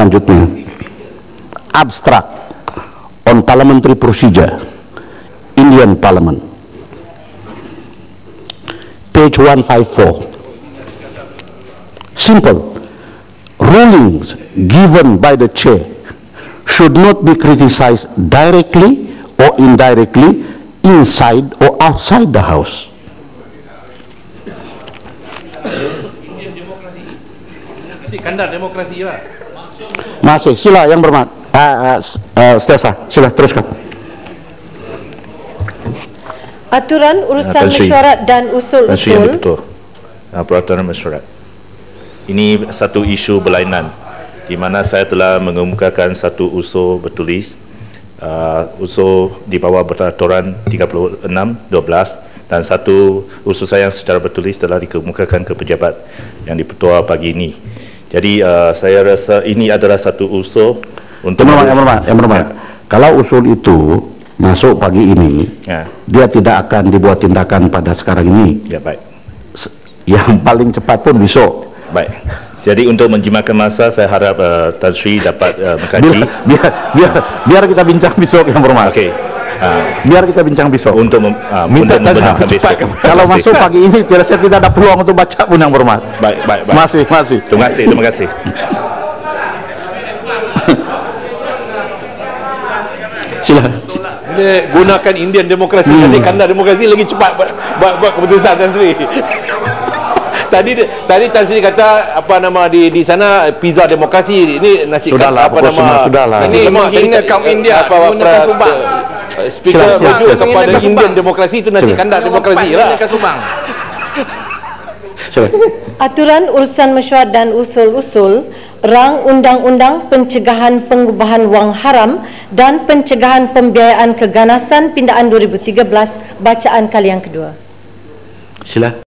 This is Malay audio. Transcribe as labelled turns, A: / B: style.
A: Selanjutnya, abstract on parliamentary procedure, Indian Parliament, page 154. Simple. Rulings given by the chair should not be criticized directly or indirectly inside or outside the house.
B: Kandar demokrasi lah.
A: Masih, sila yang bermat. Stesa, sila teruskan.
C: Aturan urusan mesyuarat dan usul-usul.
D: Betul. Peraturan mesyuarat. Ini satu isu berlainan di mana saya telah mengemukakan satu usul bertulis, usul di bawah peraturan 36/12 dan satu usul saya yang secara bertulis telah dikemukakan ke pejabat yang dipertua pagi ini. Jadi saya rasa ini adalah satu usul untuk
A: yang bermat. Kalau usul itu masuk pagi ini, dia tidak akan dibuat tindakan pada sekarang ini.
D: Ya, baik.
A: Yang paling cepat pun besok.
D: Baik. Jadi untuk menjimatkan masa, saya harap Tan Sri dapat mengkaji.
A: Biar kita bincang besok yang bermat.
D: Okey.
A: Biar kita bincang besok.
D: Untuk membenarkan besok.
A: Kalau masuk pagi ini, saya tidak ada peluang untuk baca pun yang bermat.
D: Baik.
A: Masih.
D: Terima kasih.
A: Sila.
B: Gunakan Indian demokrasi, kasih Kandar demokrasi lagi cepat buat keputusan Tan Sri. Tadi Tan Sri kata di sana pizza demokrasi, ini nasi
A: sudahlah,
B: nasi lemak menghina kaum India menggunakan subang. Speaker merujuk kepada Indian demokrasi, itu nasi Kandar demokrasi lah.
C: Aturan urusan mesyuarat dan usul-usul, Rang Undang-Undang Pencegahan Pengubahan Wang Haram dan Pencegahan Pembiayaan Keganasan Pindaan 2013, bacaan kali yang kedua.
A: Sila.